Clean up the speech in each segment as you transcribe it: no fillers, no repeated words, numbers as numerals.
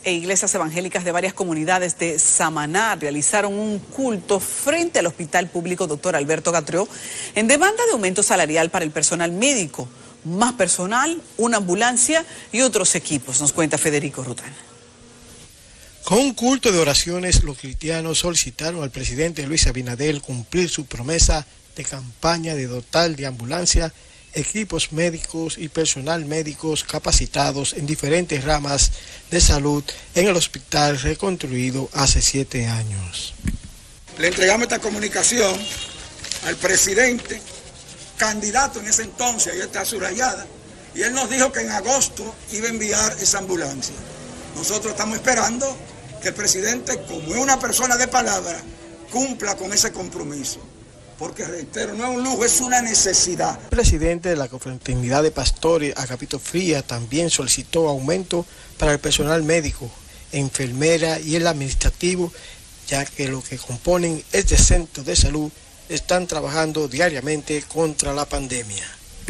e iglesias evangélicas de varias comunidades de Samaná realizaron un culto frente al Hospital Público Dr. Alberto Gatrió en demanda de aumento salarial para el personal médico, más personal, una ambulancia y otros equipos, nos cuenta Federico Rután. Con un culto de oraciones, los cristianos solicitaron al presidente Luis Abinader cumplir su promesa de campaña de dotar de ambulancia, equipos médicos y personal médicos capacitados en diferentes ramas de salud en el hospital reconstruido hace 7 años. Le entregamos esta comunicación al presidente, candidato en ese entonces, ahí está subrayada, y él nos dijo que en agosto iba a enviar esa ambulancia. Nosotros estamos esperando que el presidente, como es una persona de palabra, cumpla con ese compromiso. Porque, reitero, no es un lujo, es una necesidad. El presidente de la Confraternidad de Pastores, Agapito Frías, también solicitó aumento para el personal médico, enfermera y el administrativo, ya que los que componen este centro de salud están trabajando diariamente contra la pandemia.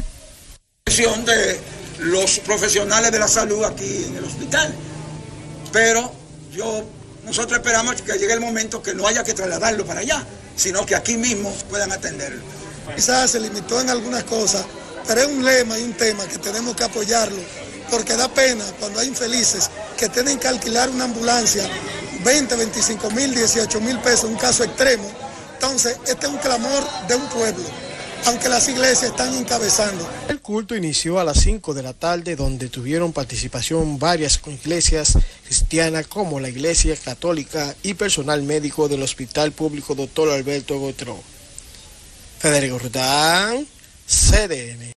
De los profesionales de la salud aquí en el hospital, pero nosotros esperamos que llegue el momento que no haya que trasladarlo para allá, sino que aquí mismo puedan atenderlo. Quizás se limitó en algunas cosas, pero es un lema y un tema que tenemos que apoyarlo, porque da pena cuando hay infelices que tienen que alquilar una ambulancia, 20, 25 mil, 18 mil pesos, un caso extremo. Entonces, este es un clamor de un pueblo, aunque las iglesias están encabezando. El culto inició a las 5 de la tarde, donde tuvieron participación varias iglesias cristianas como la Iglesia Católica y personal médico del Hospital Público Dr. Alberto Gatrió. Federico Rután, CDN.